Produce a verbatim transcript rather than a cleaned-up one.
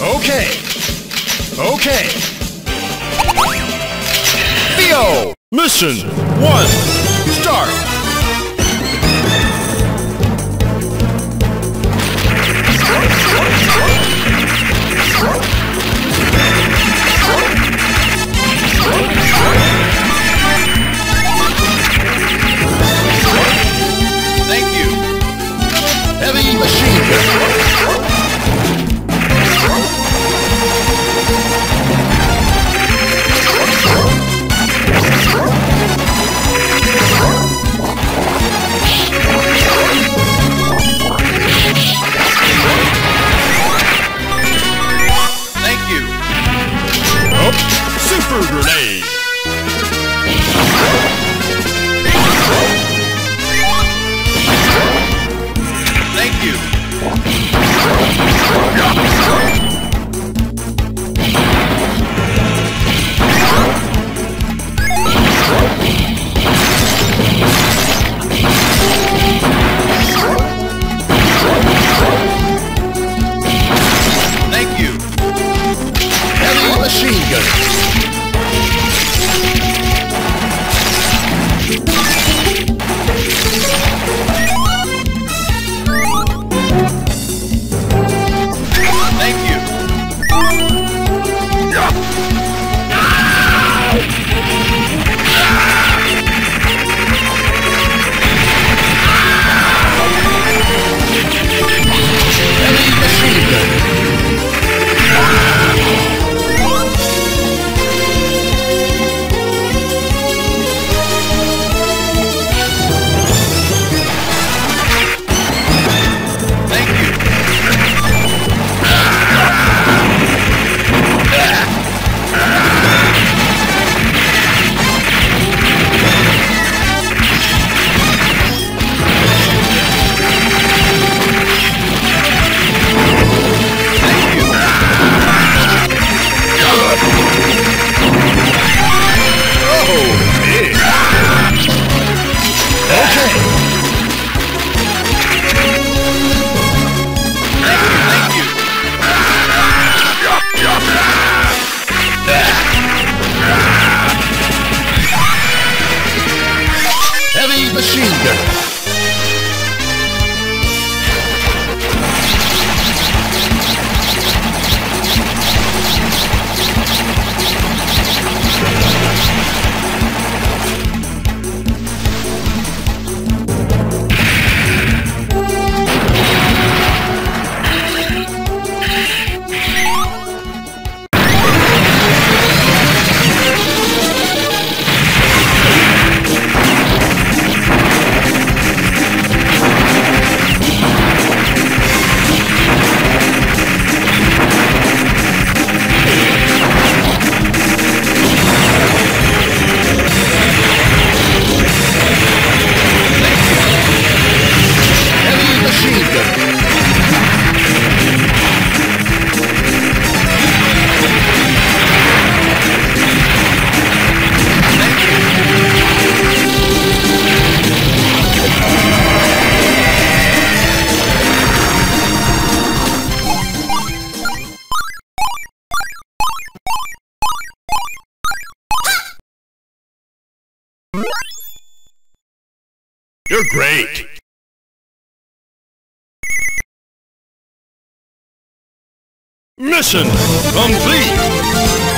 Okay. Okay. Theo! Mission one. Start. Thank you. Heavy machine gun. Thank you. Oh, super grenade. Thank you. Thank you. Heavy machine gun. Thank you. Heavy machine gun. Thank you. Thank you. Oh, big. Okay. Thank you. Heavy machine gun. Heavy machine gun. You're great. Mission complete.